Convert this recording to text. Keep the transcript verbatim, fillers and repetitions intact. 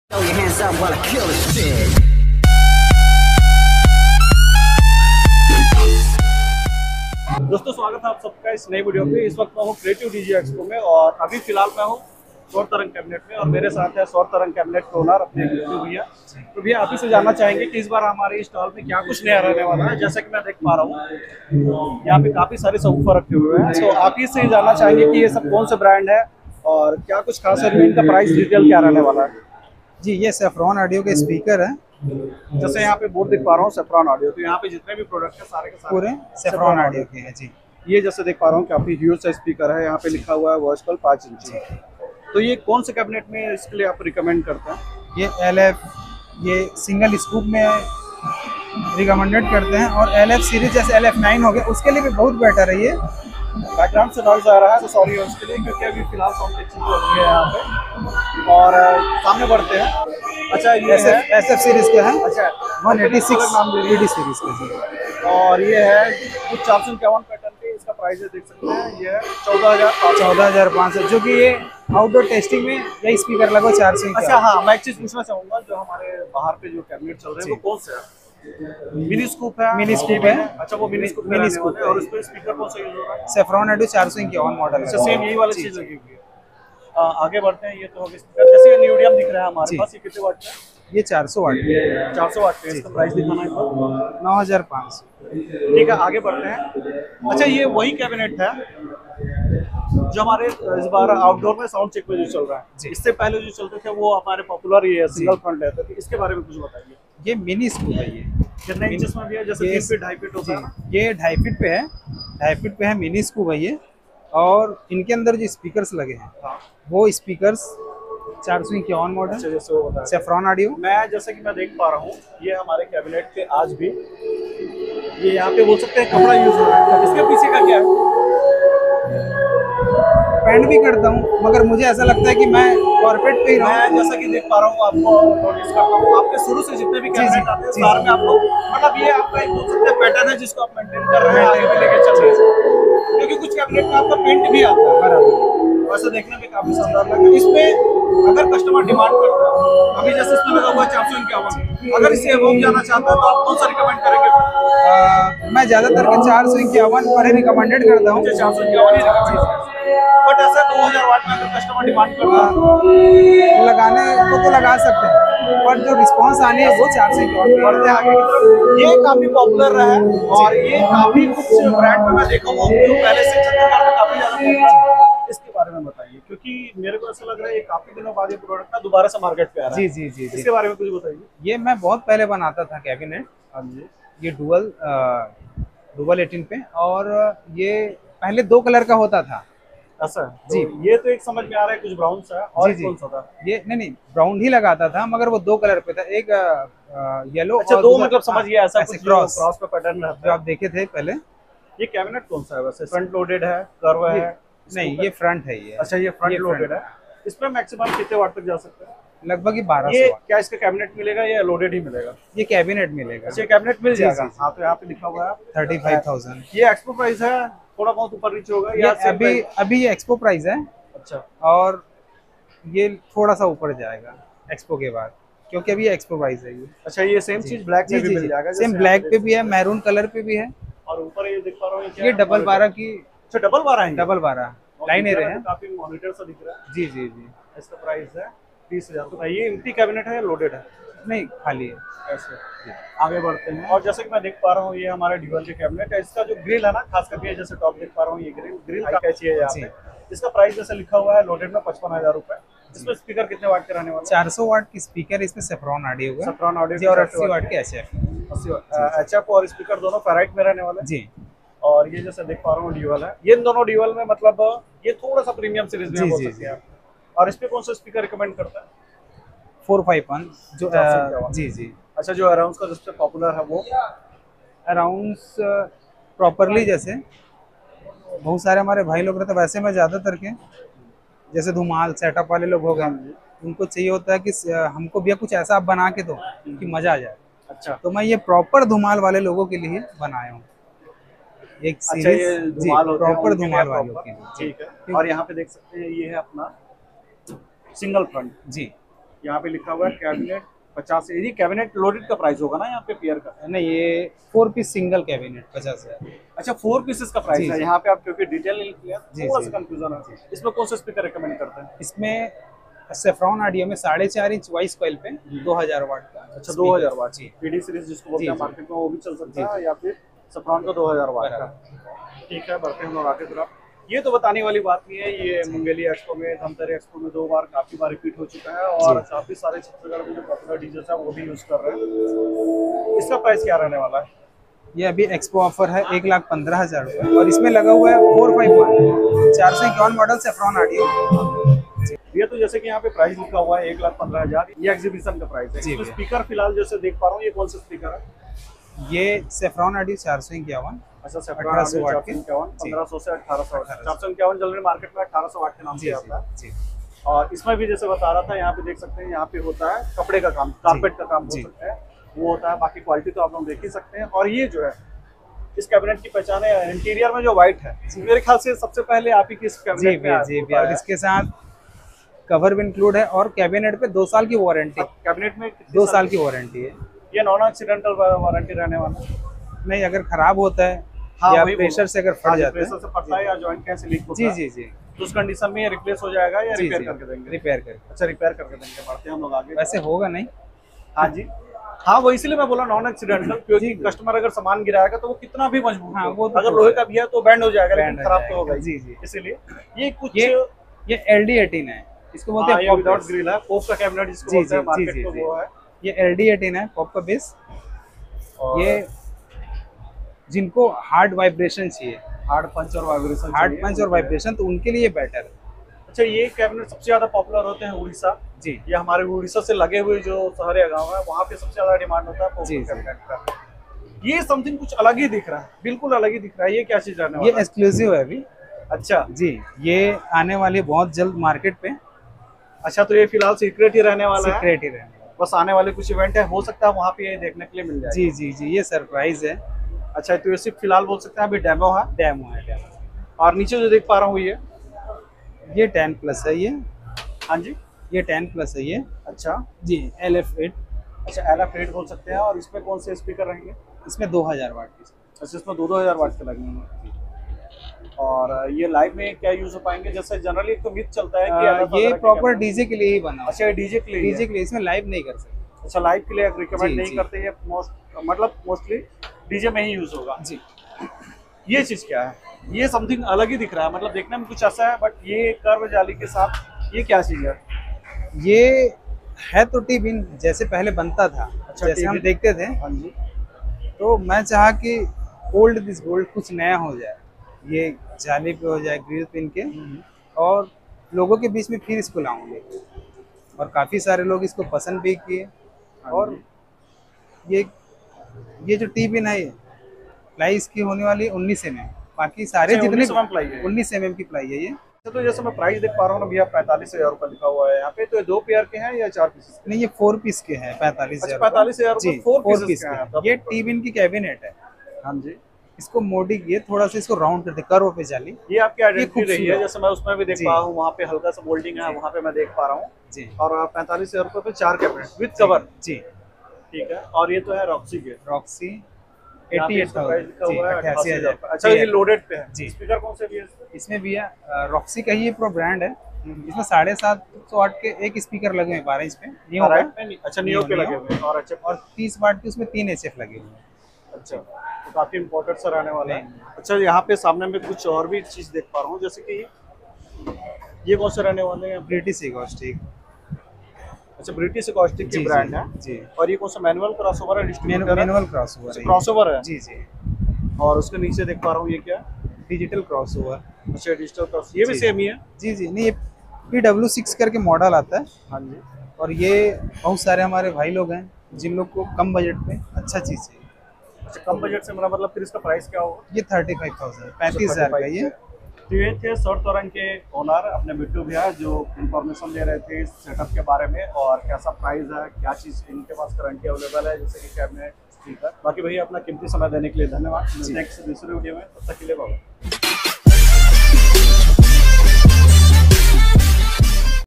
Throw your hands up while I kill this shit. दोस्तों स्वागत है आप सबका इस नई वीडियो पे। इस वक्त मैं हूँ क्रिएटिव डीजे एक्सपो में और अभी फिलहाल मैं हूँ सौर तरंग कैबिनेट में और मेरे साथ है सौर तरंग कैबिनेट के ओनर अपने भैया। तो भैया आप ही से जानना चाहेंगे कि इस बार हमारे स्टॉल में क्या कुछ नया रहने वाला है। जैसा कि मैं देख पा रहा हूँ यहाँ पे काफी सारे सबवूफर रखे हुए हैं। तो आप ही से जानना चाहेंगे कि ये सब कौन सा ब्रांड है और क्या कुछ खास है, इनका प्राइस डिटेल क्या रहने वाला है। जी, ये सेफ्रॉन ऑडियो के स्पीकर है। जैसे यहाँ पे बोर्ड दिख पा रहा हूँ सेफ्रॉन ऑडियो, तो यहाँ पे जितने भी प्रोडक्ट है सारे के सारे पूरे सेफ्रॉन ऑडियो के हैं। जी, ये जैसे देख पा रहा हूँ काफी ह्यूज सा स्पीकर है। यहाँ पे लिखा हुआ है वर्चुअल पाँच इंची। तो ये कौन से कैबिनेट में इसके लिए आप रिकमेंड करते हैं? ये एल एफ ये सिंगल स्कूप में रिकमेंडेड करते हैं और एल एफ सीरीज जैसे एल एफ नाइन हो गया उसके लिए भी बहुत बेटर है। ये बैकग्राउंड से नॉइज आ रहा है तो सॉरी है उसके लिए, क्योंकि अभी फिलहाल साउंड टेस्टिंग चल रही है यहाँ पे। और अ, सामने बढ़ते हैं। अच्छा ये S F S F series के हैं। अच्छा वन एटी सिक्स नाम दे डी सीरीज के। जी, और ये है कुछ चार सौ इक्यावन पैटर्न के, इसका प्राइस देख सकते हैं। ये है चौदह हजार चौदह हजार पाँच सौ जो कि ये आउटडोर टेस्टिंग में यही स्पीकर लगभग चार सौ। अच्छा हाँ, मैं एक चीज पूछना चाहूंगा, जो हमारे बाहर पे जो कैबिनेट चल रहे हैं वो कौन से है? मिनी स्कूप है। मिनी स्कूप है। अच्छा वो मिनी स्कूप मिनी स्कूप है। और उस पे स्पीकर कौन सा यूज हो रहा है? सेफ्रॉन ऑडियो चार सौ इक्यावन मॉडल अच्छा सेम यही वाली चीज लगी हुई है। आ, आगे बढ़ते हैं। ये तो होगा स्पीकर, जैसे ये न्यूडियम दिख रहा है हमारे पास, ये कितने वाट का है? ये चार सौ वाट चार सौ वाट का है। इसका प्राइस दिखाना है नौ हजार पाँच सौ। ठीक है, आगे बढ़ते हैं। अच्छा ये वही कैबिनेट है जो हमारे इस बार आउटडोर में साउंड चेक में जो चल रहा है। इससे पहले जो चलते थे वो हमारे पॉपुलर ये सिंगल फ्रंट रहते थे, इसके बारे में कुछ बताइए। ये मिनी स्कूप है। ये कितने इंचेस में भी है? जैसे तीन फीट ढाई फीट होता है ना? ये ढाई फीट पे है। ढाई फीट पे है, मिनी स्कूप है ये। और इनके अंदर जो स्पीकर्स लगे हैं वो स्पीकर्स चार सौ इक्यावन मॉडल जैसे वो बताया सेफ्रॉन ऑडियो। मैं जैसे कि मैं देख पा रहा हूँ ये हमारे कैबिनेट पे आज भी ये यहाँ पे बोल सकते हैं कपड़ा यूज हो रहा है। इसके पीछे का क्या है? पेंट भी करता हूँ मगर मुझे ऐसा लगता है कि मैं कॉर्पोरेट पे ही रहूं। मैं जैसा कि देख पा रहा हूँ आपको नोटिस करता हूँ आपके शुरू से जितने भी कैबिनेट आते हैं सारे में आप लोग मतलब ये आपका एक बोल सकते हैं पैटर्न है जिसको आप मेंटेन कर रहे हैं, आगे भी लेके चल रहे हैं। क्योंकि कुछ कैबिनेट में आपका प्रिंट भी आता है वैसे देखने में काफी शानदार लगता है। इसमें अगर कस्टमर डिमांड करता है, अभी जैसे इसमें लगा हुआ है चार सौ इक्यावन, अगर इसे एवोक जाना चाहता है तो आप कौन सा रिकमेंड करेंगे? मैं ज्यादातर के चार सौ इक्यावन पर ही रिकमेंडेड करता हूँ। चार सौ इक्यावन ही रिकमेंड, बट ऐसा दो हजार वाट में अगर कस्टमर डिमांड करता है लगाने को तो लगा सकते हैं पर जो रिस्पांस आनी है वो चार सौ इक्यावन बढ़ते हैं आगे की तरफ। ये काफी पॉपुलर रहा है और ये काफी कुछ ब्रांड में मैं देखा हूँ जो पहले से छत्तीसगढ़ में काफी ज्यादा पॉपुलर है। इसके बारे में बताइए, क्योंकि मेरे को ऐसा लग रहा है ये काफी दिनों बाद ये प्रोडक्ट ना दोबारा से मार्केट पे आ रहा है। जी जी जी जी इसके बारे में कुछ बताइए। ये मैं बहुत पहले बनाता था कैबिनेट। हाँ जी, ये डुअल डुअल एटीन पे, और ये पहले दो कलर का होता था। ऐसा जी, तो ये तो एक समझ में आ रहा है कुछ ब्राउन सा है और जी, कौन सा था? ये नहीं नहीं ब्राउन ही लगाता था मगर वो दो कलर पे था, एक येलो। अच्छा दो मतलब समझ गया, ऐसा कुछ क्रॉस क्रॉस पे पैटर्न रहता है जो आप देखे थे पहले। ये कैबिनेट कौन सा है वैसे? फ्रंट लोडेड है, कर्व है? नहीं ये फ्रंट है। ये अच्छा ये फ्रंट लोडेड है। इसमें मैक्सिमम कितने वाट तक जा सकते हैं? लगभग ही बारह ये सौ। क्या इसका कैबिनेट मिलेगा या लोडेड ही मिलेगा? ये कैबिनेट मिलेगा। अच्छा कैबिनेट मिल जी, जाएगा। जी, जी। हाँ तो यहाँ पे लिखा हुआ है थर्टी फाइव थाउजेंड। ये एक्सपो प्राइस है, थोड़ा बहुत ऊपर नीचे होगा ये या अभी अभी ये एक्सपो प्राइस है। अच्छा और ये थोड़ा सा ऊपर जाएगा एक्सपो के बाद, क्योंकि अभी एक्सपो प्राइस है ये। अच्छा ये सेम चीज ब्लैक में भी मिल जाएगा? सेम ब्लैक पे भी है, मैरून कलर पे भी है। और ऊपर ये देख पा रहा हूँ ये डबल बारह की। अच्छा डबल बारह है? डबल बारह लाइन एरे है। काफी मॉनिटर सा दिख रहा है। जी जी जी। इसका प्राइस है तीस हजार रुपये। ये एम्प्टी कैबिनेट है या लोडेड है? नहीं खाली है। ऐसे आगे बढ़ते हैं। और जैसे कि मैं देख पा रहा हूँ ये हमारे ड्यूअल के कैबिनेट है। इसका जो ग्रिल है ना, खास करके जैसे टॉप देख पा रहा हूँ ये ग्रिल ग्रिल का कैची है यहाँ पे। इसका प्राइस जैसे लिखा हुआ है लोडेड में पचपन हजार रुपए। इसमें स्पीकर कितने वाट के रहने वाले? चार सौ वाट की स्पीकर इसमें सेफ्रॉन ऑडियो का। सेफ्रॉन ऑडियो और अस्सी वाट के एच एफ। अस्सी वाट एच एफ और स्पीकर दोनों फेराइट में रहने वाले जी। और ये जैसे देख पा रहा हूँ ड्यूअल है। ये दोनों ड्यूअल में मतलब ये थोड़ा सा प्रीमियम सीरीज में बोल सकते हैं। और इस पे कौन सा स्पीकर रिकमेंड करता है? फोर फाइव वन जो आ, जी जी। अच्छा जो अराउंड का सबसे पॉपुलर है वो अराउंड प्रॉपरली, जैसे बहुत सारे हमारे भाई लोग रहते हैं वैसे मैं ज़्यादातर के जैसे धुमाल सेटअप वाले लोग हो गए, उनको चाहिए होता है कि हमको भी कुछ ऐसा आप बना के दो कि मज़ा आ जाए। अच्छा तो मैं ये प्रॉपर धुमाल वाले लोगों के लिए बनाया हूँ एक अच्छा ये धुमाल होते हैं प्रॉपर धुमाल वालों के लिए। ठीक है। और यहाँ पे देख सकते हैं ये है अपना सिंगल फ्रंट। जी यहाँ पे लिखा हुआ है कैबिनेट पचास। ये कैबिनेट लोडेड का प्राइस होगा ना यहाँ पे पेयर का? नहीं, ये फोर पीस सिंगल कैबिनेट पचास हजार। अच्छा, फोर पीसेस का प्राइस जी, है जी। यहाँ पे। आप क्योंकि डिटेल नहीं लिखी है, जी, थोड़ा जी। सा कंफ्यूजन है। इसमें कौन सा स्पीकर रिकमेंड करते हैं? इसमें सेफ्रॉन ऑडियो में साढ़े चार इंच वाइस कॉइल पे दो हजार वाट का। अच्छा, दो हजार वाट जी। पीडी सीरीज जिसको बोलते जी, हैं जी। मार्केट में, वो भी चल सकता जी, है, या फिर सफ्रॉन का दो हजार वाट का। ठीक है, बढ़ते हैं हम लोग आगे तरफ। ये तो बताने वाली बात नहीं है, ये मुंगेली एक्सपो में, धमतरी एक्सपो में दो बार काफी बार रिपीट हो चुका है और काफी सारे छत्तीसगढ़ में जो पॉपुलर डीजे है वो भी यूज कर रहे हैं। इसका प्राइस क्या रहने वाला है? ये अभी एक्सपो ऑफर है एक लाख पंद्रह हजार रुपये और इसमें लगा हुआ है फोर फाइव वन चार सौ इक्यावन मॉडल सेफ्रॉन ऑडियो। ये तो जैसे कि यहाँ पे प्राइस लिखा हुआ है एक लाख पंद्रह हजार, ये एग्जीबिशन का प्राइस है। जी, इसमें जी। स्पीकर फिलहाल जैसे देख पा रहा हूँ, ये कौन सा स्पीकर है? ये सेफ्रॉन ऑडियो चार सौ इक्यावन। अच्छा, अठारह सौ वाट की। पंद्रह सौ से अठारह सौ चार सौ इक्यावन जनरली मार्केट में अठारह सौ वाट के नाम से आता है। जी। और इसमें भी जैसे बता रहा था, यहाँ पे देख सकते हैं, यहाँ पे होता है कपड़े का काम, कारपेट का काम हो जी। सकता है, वो होता है। बाकी क्वालिटी तो आप लोग देख ही सकते हैं। और ये जो है इस कैबिनेट की पहचान है इंटीरियर में जो व्हाइट है, मेरे ख्याल से सबसे पहले आप ही की इस जी कैबिनेट में भैया, जी भैया। और इसके साथ कवर भी इंक्लूड है और कैबिनेट पे दो साल की वारंटी। कैबिनेट में कितनी दो साल की वारंटी है। ये नॉन एक्सीडेंटल वारंटी रहने वाला है? नहीं, अगर खराब होता है हाँ, या वही प्रेशर से अगर फट जाता प्रेशर है, से फटता है या जॉइंट कैसे लीक होता जी है, जी जी तो उस कंडीशन में ये रिप्लेस हो जाएगा या जी रिपेयर जी करके देंगे? रिपेयर करके। अच्छा, रिपेयर करके देंगे। बढ़ते हैं हम लोग आगे। वैसे होगा नहीं। हाँ जी, हाँ, वो इसीलिए मैं बोला नॉन एक्सीडेंटल, क्योंकि कस्टमर अगर सामान गिराएगा तो वो कितना भी मजबूत हाँ, हो, वो तो अगर होगा। लोहे का भी है तो बैंड हो जाएगा, बैंड लेकिन हो खराब तो जाएगा। होगा ही। जी, जी। इसीलिए ये कुछ ये ये एल डी एटीन है, इसको बोलते हाँ, हैं ये पॉप विदाउट बेस। ग्रिल है, पोप का कैबिनेट जिसको जी, बोलते हैं जी, मार्केट जी, में, जी। वो है। ये एल डी एटीन है, पॉप का बेस। और ये जिनको हार्ड वाइब्रेशन चाहिए, हार्ड पंच और वाइब्रेशन, हार्ड पंच और वाइब्रेशन, तो उनके लिए बेटर है। अच्छा, ये कैबिनेट सबसे ज्यादा पॉपुलर होते हैं उड़ीसा। जी ये हमारे उड़ीसा से लगे हुए जो शहर या गाँव है, वहाँ पे सबसे ज्यादा डिमांड होता है पोप जी, जी। कैबिनेट का। ये समथिंग कुछ अलग ही दिख रहा है, बिल्कुल अलग ही दिख रहा है। ये क्या चीज रहने ये वाला है? एक्सक्लूसिव है अभी। अच्छा जी, ये आने वाली बहुत जल्द मार्केट पे। अच्छा, तो ये फिलहाल सीक्रेट ही रहने वाला है, सीक्रेट ही रहने वाला बस आने वाले कुछ इवेंट है, हो सकता है वहाँ पे ये देखने के लिए मिल है। जाए। जी जी जी, ये सरप्राइज है। अच्छा, तो ये सिर्फ फिलहाल बोल सकते हैं अभी डेमो है। डेमो है, डेमो। और नीचे जो देख पा रहा हूँ ये ये टेन प्लस है। ये हाँ जी, ये टेन प्लस है ये। अच्छा जी, एल एफ एट। अच्छा, एल एफ एट बोल सकते हैं। और इसमें कौन से स्पीकर रहेंगे? इसमें दो हजार वाट की। अच्छा, इसमें दो दो हजार वाट के लगेंगे। और ये लाइव में क्या यूज हो पाएंगे? जैसे जनरली एक तो मिथ चलता है कि आ, अलग ये वगैरह के प्रॉपर कैमरे- डीजे के लिए ही बना हुआ अच्छा, ये डीजे के लिए डीजे है। के लिए, इसमें लाइव नहीं कर सकते। अच्छा, लाइव के लिए रिकमेंड जी, नहीं जी। करते, ये मोस्ट मतलब मोस्टली डीजे में ही यूज होगा। जी, ये चीज क्या है? ये समथिंग अलग ही दिख रहा है, मतलब देखने में कुछ ऐसा है, बट ये कर्व जाली के साथ ये क्या चीज है? ये है तो टी बिन जैसे पहले बनता था, अच्छा, जैसे हम टी-बिन। देखते थे। हाँ जी, तो मैं चाहा कि ओल्ड दिस गोल्ड कुछ नया हो जाए, ये जाली पे हो जाए ग्रिल पिन के, और लोगों के बीच में फिर इसको लाऊंगे। और काफ़ी सारे लोग इसको पसंद भी किए। और ये ये जो टी बिन है, प्लाई इसकी होने वाली है उन्नीस एम एम। बाकी सारे अच्छा, जितने उन्नीस एम एम प्लाई है। उन्नीस एम एम की प्लाई है ये। तो जैसे मैं प्राइस देख पा रहा हूँ ना भैया, पैंतालीस हजार रुपये लिखा हुआ है यहाँ पे। तो ये दो पेयर के हैं या चार पीसेस? नहीं, ये फोर पीस के हैं, पैंतालीस अच्छा, हजार पैंतालीस हजार जी, रुपये फोर फोर पीसेस पीस के हैं। के। तब ये तो- टी बिन की कैबिनेट है। हाँ जी, इसको मोडी किए, थोड़ा सा इसको राउंड करते कर्व पे जाली। ये आपकी आइडेंटिटी रही है, खूबसूरत। जैसे मैं उसमें भी देख जी। पा रहा हूँ, वहाँ पे हल्का सा मोल्डिंग है, वहाँ पे मैं देख पा रहा हूँ। जी और पैंतालीस हजार रुपये पे चार कैबिनेट विद कवर। जी, ठीक है। और ये तो है रॉक्सी के, रॉक्सी यहाँ पे एटी एट इसका प्राइस लिखा हुआ है अठासी अठासी हजार। हजार। अच्छा, ये लोडेड पे है। जी। स्पीकर कौन से भी है इसमें? इसमें भी है रॉक्सी का ही प्रो ब्रांड है। इसमें साढ़े सात सौ वाट के एक स्पीकर लगे हुए बारह इंच पे, नियो का। राइट में? अच्छा, नियो के नियो। लगे हुए हैं। और अच्छा, और तीस वाट के उसमें तीन एच एफ लगे हुए हैं। अच्छा, तो काफी इम्पोर्टेंट सा रहने वाला है। अच्छा, यहाँ पे सामने में कुछ और भी चीज देख पा रहा हूँ, जैसे कि ये कौन से रहने वाले हैं? British acoustic. अच्छा, ब्रिटिश एकॉस्टिक की जी, ब्रांड जी, है। जी। और ये कौन सा मैनुअल क्रॉसओवर है, डिस्ट्रीब्यूटर है? मैनुअल क्रॉसओवर है। क्रॉसओवर है। जी जी, और उसके नीचे देख पा रहा हूँ, ये क्या? Digital crossover. अच्छा, डिजिटल क्रॉस, ये भी जी। सेम ही है। जी जी, नहीं, ये पी डब्ल्यू सिक्स करके मॉडल आता है। हाँ जी। और ये बहुत सारे हमारे भाई लोग हैं जिन लोग को कम बजट में अच्छा चीज़ चाहिए। अच्छा, कम बजट से मेरा मतलब फिर इसका प्राइस क्या होगा? ये थर्टी फाइव थाउजेंड पैंतीस हजार का ये। तो ये थे सौर तरंग के ओनर अपने बिट्टू भैया, जो इन्फॉर्मेशन दे रहे थे इस सेटअप के बारे में और कैसा प्राइस है, क्या चीज़ इनके पास करंटली अवेलेबल है, जैसे कि कैबिनेट, स्पीकर। बाकी भैया अपना कीमती समय देने के लिए धन्यवाद। नेक्स्ट दूसरे वीडियो में, तब तक के लिए बाय।